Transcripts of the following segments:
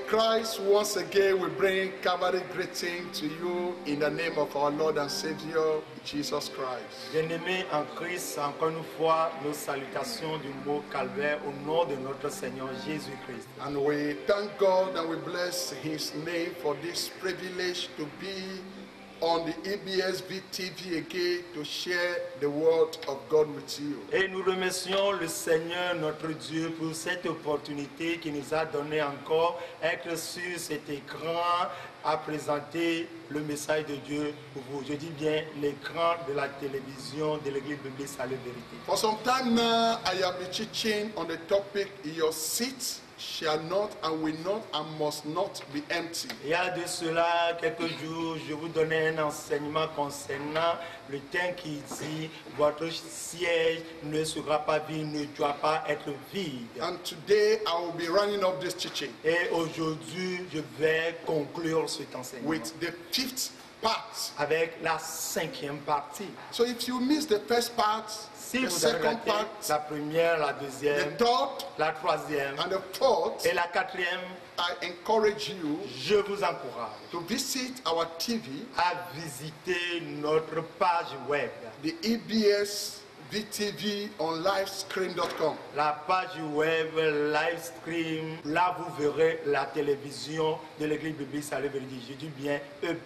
Christ, once again we bring Calvary greeting to you in the name of our Lord and Savior, Jesus Christ. Bien-aimés en Christ, encore une fois, nos salutations du mot calvaire au nom de notre Seigneur Jésus-Christ. And we thank God and we bless His name for this privilege to be on the EBS VTV again to share the word of God with you. Et nous remercions le Seigneur notre Dieu pour cette opportunité qu'il nous a donné encore être sur cet écran à présenter le message de Dieu pour vous. Je dis bien l'écran de la télévision de l'Église biblique Salut Vérité. For some time now, I have been teaching on the topic, your seat shall not and will not and must not be empty. Il y a de cela quelques jours, je vous donnais un enseignement concernant le thème qui dit votre siège ne sera pas vide, ne doit pas être vide. And today I will be running up this teaching Et aujourd'hui, je vais conclure cet enseignement with the fifth part. avec la 5e partie. So if you miss the first part, Si the vous avez second raté part, la première, la the deuxième, third, la troisième and the fourth, et la 4e, I encourage you je vous encourage to visit our TV, à visiter notre page web. the EBS VTV on livescreen.com. La page web live stream, là vous verrez la télévision de l'Église biblique Salut Vérité. Je dis bien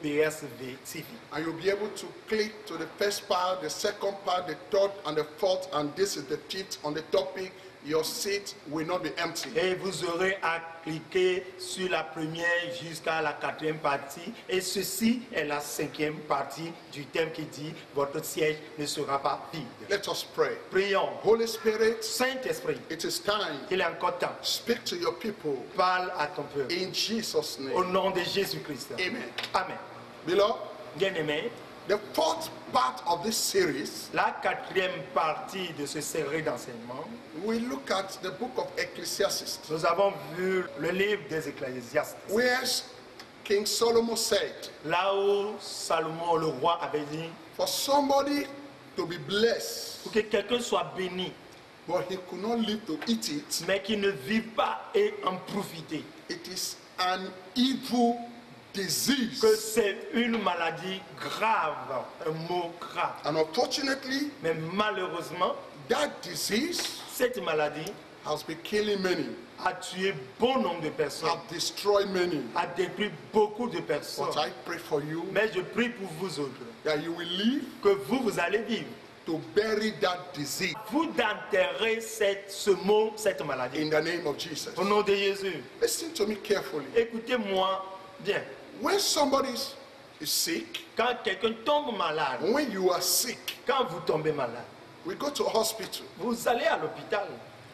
EBSV TV. And you'll be able to click to the first part, the second part, the third, and the fourth, and this is the fifth on the topic. Your seat will not be empty. Et vous aurez à cliquer sur la première jusqu'à la 4e partie. Et ceci est la 5e partie du thème qui dit votre siège ne sera pas vide. Let us pray. Prions. Holy Spirit, Saint-Esprit, it is time. il est encore temps. Speak to your people Parle à ton peuple. in Jesus' Au name. nom de Jésus-Christ. Amen. Amen. Beloved, Bien-aimés, the fourth part of this series, la 4e partie de ce série d'enseignement, we look at the book of Ecclesiastes, nous avons vu le livre des Ecclésiastes. where King Solomon said, Là où Salomon, le roi, avait dit for somebody to be blessed, pour que quelqu'un soit béni, but he could not live to eat it, mais qui ne vive pas et en profiter. it is an evil Que disease. c'est une maladie grave, un mot grave. And unfortunately, Mais malheureusement, that disease cette maladie has been killing many, a tué bon nombre de personnes, have destroyed many. a détruit beaucoup de personnes. But I pray for you Mais je prie pour vous autres, that you will live que vous allez vivre. to bury that disease Vous d'enterrer ce mot, cette maladie. in the name of Jesus. Au nom de Jésus. Listen to me carefully. Écoutez-moi bien. When somebody is sick, Quand quelqu'un tombe malade, when you are sick, quand vous tombez malade, we go to a hospital. vous allez à l'hôpital.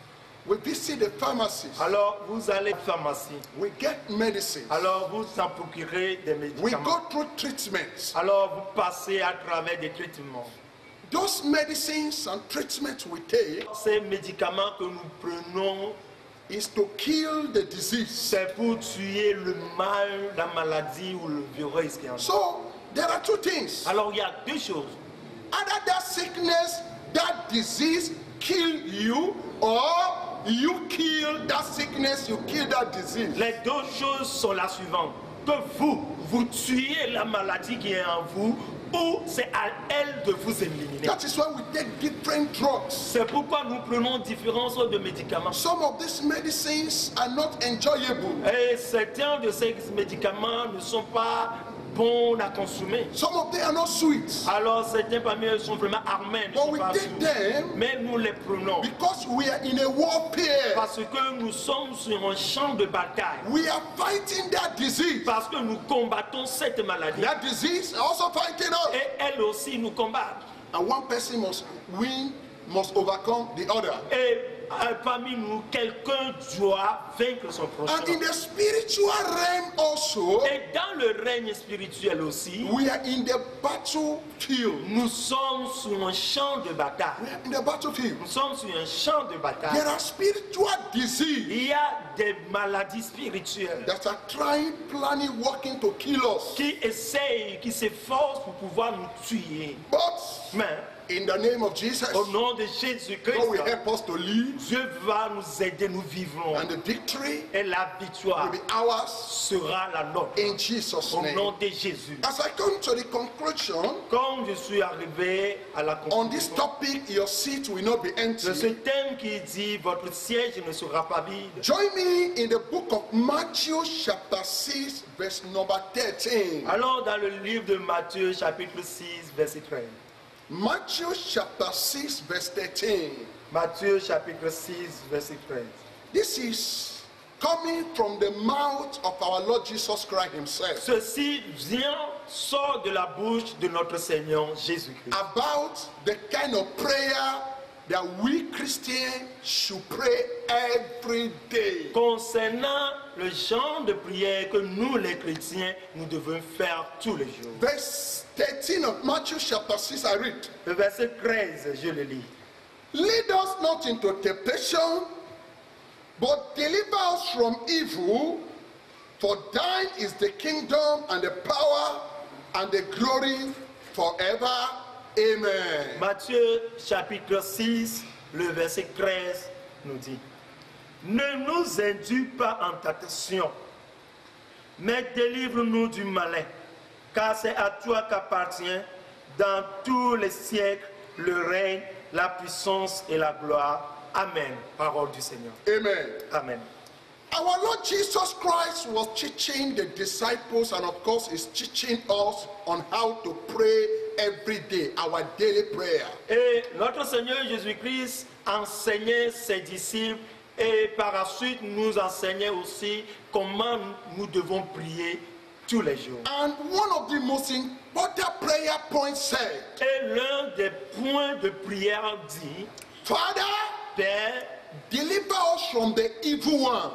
We visit the pharmacies. Alors vous allez à la pharmacie. We get medicines. Alors vous en procurez des We médicaments. go through treatments. Alors vous passez à travers des traitements. Those medicines and treatments we take Ces médicaments que nous prenons, is to kill the disease. c'est pour tuer le mal, la maladie ou le virus qui est en nous. So there are two things. Alors il y a deux choses. Either that sickness, that disease kill you, or you kill that sickness, you kill that disease. Les deux choses sont las suivantes. Que vous tuez la maladie qui est en vous, ou c'est à elle de vous éliminer. That is why we take different drugs. C'est pourquoi nous prenons différentes sortes de médicaments. Some of these medicines are not enjoyable. Et certains de ces médicaments ne sont pas bons à consommer. Some of them are not sweet. Alors certains parmi eux sont vraiment armés, ne But sont we pas take sûrs. them Mais nous les prenons because we are in a warfare. parce que nous sommes sur un champ de bataille. We are fighting that disease. Parce que nous combattons cette maladie. That disease are also fighting us. Et elle aussi nous combat. And one person must win, must overcome the other. Et parmi nous, quelqu'un doit vaincre son prochain. And in the spiritual realm also, Et dans le règne spirituel aussi, we are in the battlefield. nous sommes sur un champ de bataille. We are in the battlefield. Nous sommes sur un champ de bataille. There are spiritual disease Il y a des maladies spirituelles that are trying, planning, working to kill us. qui essayent, qui s'efforcent pour pouvoir nous tuer. But Mais In the name of Jesus, Au nom de Jésus-Christ, God will help us to live, Dieu va nous aider, nous vivrons. and the victory Et la victoire will be ours sera la nôtre. in Jesus' Au name. nom de Jésus. As I come to the conclusion, Comme je suis arrivé à la on this conclusion topic, your seat will not be de ce empty. thème qui dit votre siège ne sera pas vide. Join me in the book of Matthew chapter 6, verse number 13. Alors dans le livre de Matthieu chapitre 6 verset 13. Matthew chapter 6, verse 13. Matthieu chapitre 6 verset 13. This is coming from the mouth of our Lord Jesus Christ himself Ceci sort de la bouche de notre Seigneur Jésus-Christ. about the kind of prayer that we Christians should pray every day. Concernant le genre de prière que nous les chrétiens, nous devons faire tous les jours. Verse 13 of Matthew chapter 6, I read. Le verset 13, je le lis. Lead us not into temptation, but deliver us from evil. For thine is the kingdom and the power and the glory forever. Amen. Matthieu chapitre 6, le verset 13 nous dit: Ne nous induis pas en tentation, mais délivre-nous du malin, car c'est à toi qu'appartient dans tous les siècles le règne, la puissance et la gloire. Amen. Parole du Seigneur. Amen. Amen. Our Lord Jesus Christ was teaching the disciples, and of course is teaching us on how to pray every day, our daily prayer. Et notre Seigneur Jésus-Christ enseignait ses disciples et par la suite nous enseignait aussi comment nous devons prier tous les jours. And one of the most important prayer points said, Et l'un des points de prière dit: Father, Père, deliver us from the evil one.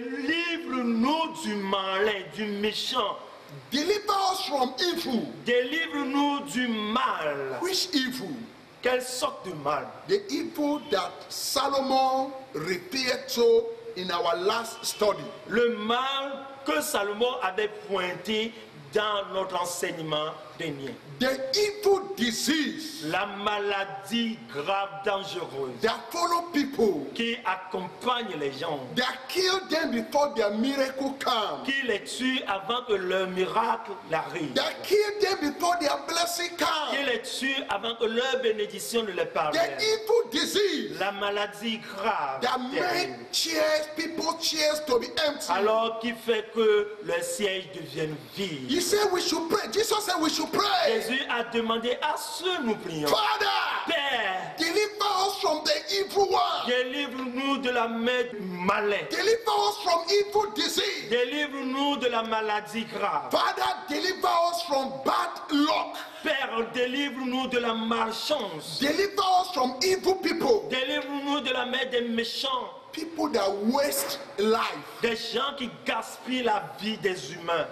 délivre-nous du malin, du méchant. Deliver us from evil. Délivre-nous du mal. Which evil? Quelle sorte de mal? The evil that Solomon referred to in our last study. Le mal que Salomon avait pointé dans notre enseignement dernier. The evil disease La maladie grave, dangereuse, that follow people, qui accompagne les gens, that kill them before their miracle comes, qui les tue avant que leur miracle arrive, that kill them before their blessing qui comes. les tue avant que leur bénédiction ne les parvienne. The evil disease La maladie grave, that terrible, make chairs, people's chairs to be empty. alors qui fait que le siège devienne vide. He said we should pray. Jesus said we should pray. Jésus a demandé à ceux nous prions: Father, Père, deliver us from the evil one. délivre-nous de la main du malin. Deliver us from evil disease. Délivre-nous de la maladie grave. Father, deliver us from bad luck. Père, délivre-nous de la malchance. Deliver us from evil people. Délivre-nous de la main des méchants. People that waste life. Des gens qui gaspillent la vie des humains.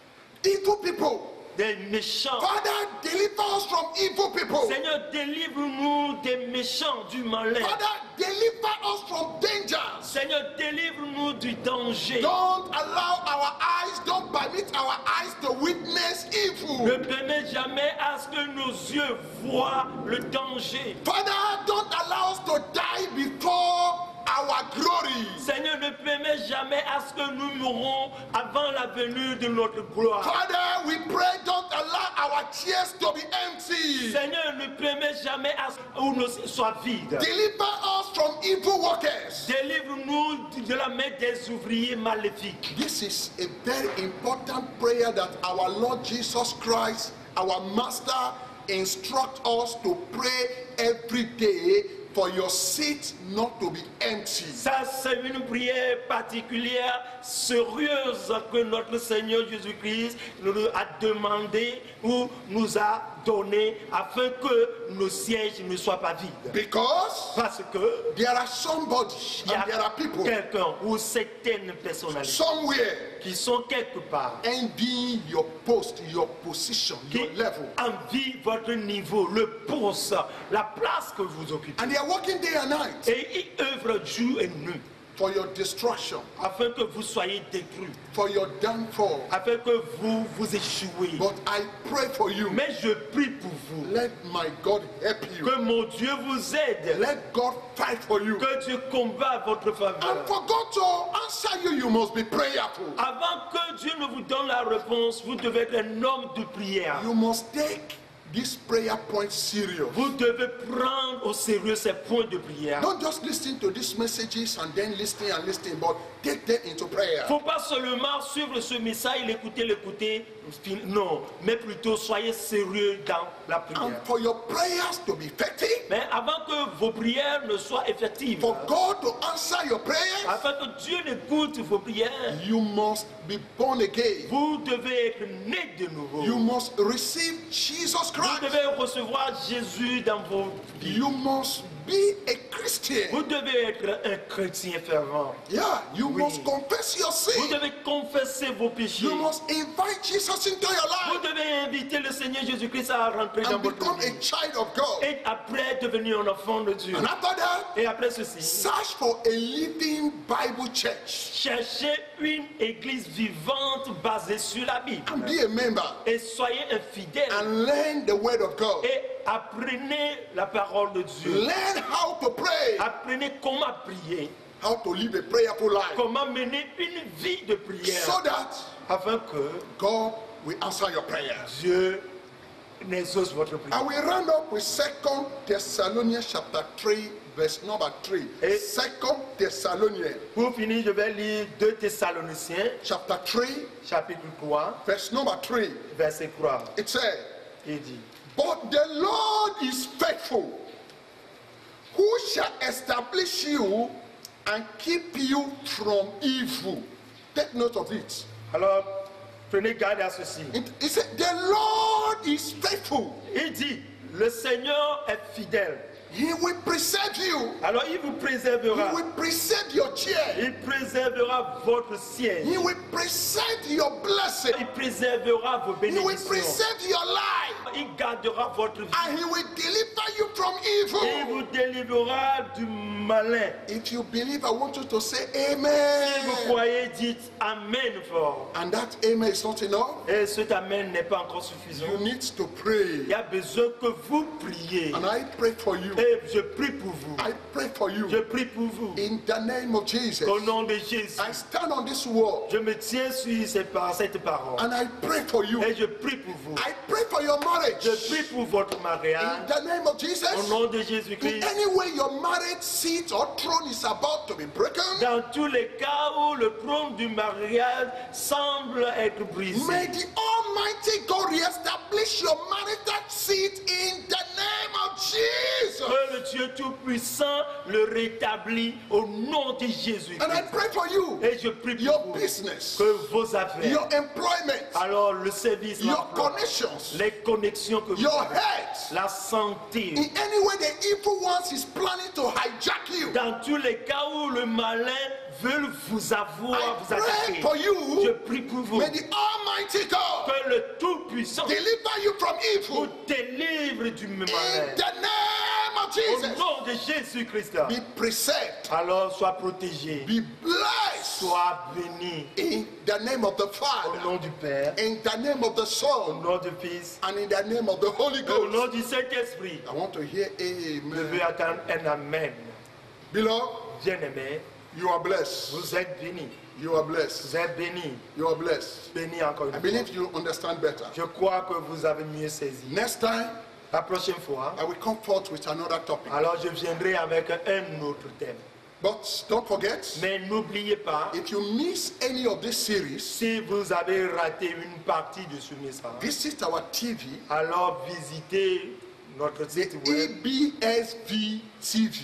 Evil people. Des méchants. Father, deliver us from evil people. Seigneur, délivre-nous des méchants, du malin. Father, deliver us from dangers. Seigneur, délivre-nous du danger. Don't allow our eyes, don't permit our eyes to witness Ne evil. permets jamais à ce que nos yeux voient le danger. Father, don't allow us to die before our glory. Seigneur, ne permets jamais à ce que nous mourons avant la venue de notre gloire. Father, we pray, don't allow our tears to be empty. Seigneur, ne permets jamais à ce que nos yeux soient vides. Deliver us from evil workers. Délivre-nous de la main des ouvriers maléfiques. This is a very important prayer that our Lord Jesus Christ, our Master, instructs us to pray every day for your seat not to be empty. Ça, c'est une prière particulière, sérieuse, que notre Seigneur Jésus-Christ nous a demandé ou nous a donné afin que nos sièges ne soient pas vides. Because Parce que there are somebody il y and there a are people quelqu'un ou certaines personnalités somewhere qui sont quelque part, envying your post, your position, qui your level. envient votre niveau, le poste, la place que vous occupez. And they are working day and night. Et ils œuvrent jour et nuit. for your destruction, afin que vous soyez détruits, for your downfall. afin que vous échouez. But I pray for you. Mais je prie pour vous. Let my God help you. Que mon Dieu vous aide. Let God fight for you. Que Dieu combat votre And faveur. for God to answer you, you must be prayerful. Avant que Dieu ne vous donne la réponse, vous devez être un homme de prière. You must take this prayer point serious. Vous devez prendre au sérieux ces points de prière. Don't just listen to these messages and then listen and listen, but take them into prayer. Faut pas seulement suivre ce message, l'écouter. Non, mais plutôt soyez sérieux dans la And prière. for your prayers to be effective, Mais avant que vos prières ne soient effectives, for God to answer your prayers, afin que Dieu écoute vos prières, you must be born again. vous devez être né de nouveau. You must receive Jesus Vous Christ. devez recevoir Jésus dans vos vies. You must be a Christian. Vous devez être un chrétien fervent. Yeah, you Oui. must confess your Vous sin. devez confesser vos péchés. You must invite Jesus into your Vous life devez inviter le Seigneur Jésus-Christ à rentrer dans and votre become vie. a child of God. Et après devenir un enfant de Dieu. And after that, Et après ceci, search for a living Bible church cherchez une église vivante basée sur la Bible. and be a member Et soyez un fidèle. and learn the word of God. Et apprenez la parole de Dieu. Learn how to pray, Apprenez comment prier. how to live a prayerful life, Comment mener une vie de prière. so that Afin que God will answer your prayers. Dieu n'exauce votre I prière. will round up with 2 Thessalonians chapter 3, verse number 3. Et- 2 Thessalonians Pour finir, je vais lire 2 Thessaloniciens, chapter 3, chapitre 3, verse number 3. verset 3. It said, Il dit, but the Lord is faithful, who shall establish you and keep you from evil. Take note of it. alors, prenez garde à ceci. It said, the Lord is faithful. Il dit, le Seigneur est fidèle. He will preserve you. Alors, il vous He préservera. will preserve your chair. Il préservera votre siège. He will preserve your blessing. Il préservera vos He will bénédictions. preserve your life. Il gardera votre vie. And he will deliver you from Il evil. vous délivrera du malin. If you believe, I want you to say Si vous amen. croyez, dites Amen fort. And that amen is not enough. Et cet Amen n'est pas encore suffisant. You need to pray. Il y a besoin que vous priez. And I pray for you. Et je prie pour vous. I pray for Je you. prie pour vous. In the name of Jesus. Au nom de Jésus. I stand on this word. Je me tiens sur cette parole. And I pray for you. Et je prie pour vous. I pray for your marriage. Je prie pour votre In mariage. the name of Au Jesus. nom de In Jésus-Christ. any way your marriage seat or throne is about to be broken, Dans tous les cas où le trône du mariage semble être brisé. may the Almighty God reestablish your marital seat in the name of Jesus. Que le Dieu Tout-Puissant le rétablit au nom de Jésus. And I pray for you, Et je prie pour your vous business, que vos affaires, your employment, alors le service, your l'emploi, connections, les connexions que vous your avez, health, la santé, in any way the evil ones is planning to hijack you. dans tous les cas où le malin veut vous avoir, I vous pray attaquer. for Je you, prie pour vous may the Almighty God que le Tout-Puissant deliver you from vous evil délivre du in malin. the name of Au Jesus. nom de Jésus-Christ. Be preserved, Alors sois protégé, be blessed sois béni. in the name of the Au Father, nom du Père, in the name of the au Son, nom du Fils, and in the name of the Holy et au nom Ghost. du Saint-Esprit. I want to hear Je amen. veux attendre un Amen. Beloved, Bien-aimé, you are blessed. vous êtes bénis. You are blessed. Vous êtes bénis. You are blessed. Bénis encore I une fois. believe you understand better. Je crois que vous avez mieux saisi. Next time, La prochaine fois, I will come forth with another topic. alors je viendrai avec un autre thème. But don't forget, Mais n'oubliez pas, if you miss any of this series, si vous avez raté une partie de ce message, visit our TV, alors visitez notre the site web EBSV TV,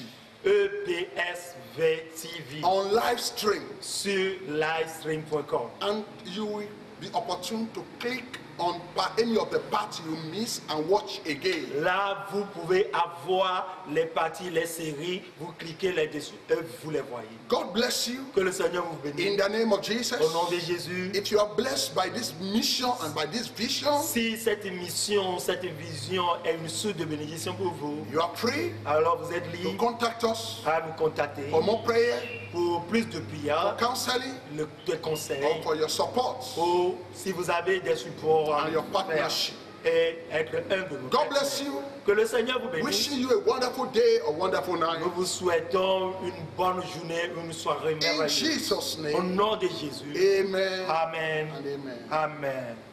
EPSV TV on live stream, sur livestream.com. and you will be opportune to click on any of the parts you miss and watch again. Là, vous pouvez avoir les parties, les séries, vous cliquez là-dessus et vous les voyez. God bless you. Que le Seigneur vous bénisse. In the name of Jesus. Au nom de Jésus. If you are blessed by this mission and by this vision, Si cette mission, cette vision est une source de bénédiction pour vous, you are free alors vous êtes to libre contact us à nous contacter for more prayer, pour plus de for prières, counseling, de conseils, or for your support ou si vous avez des supports and your partnership. et être un de nous. God bless you. Que le Seigneur vous bénisse. Wishing you a wonderful day or wonderful night. Nous vous souhaitons une bonne journée, une soirée In merveilleuse. Jesus' Au name. nom de Jésus. Amen. Amen. And amen. Amen.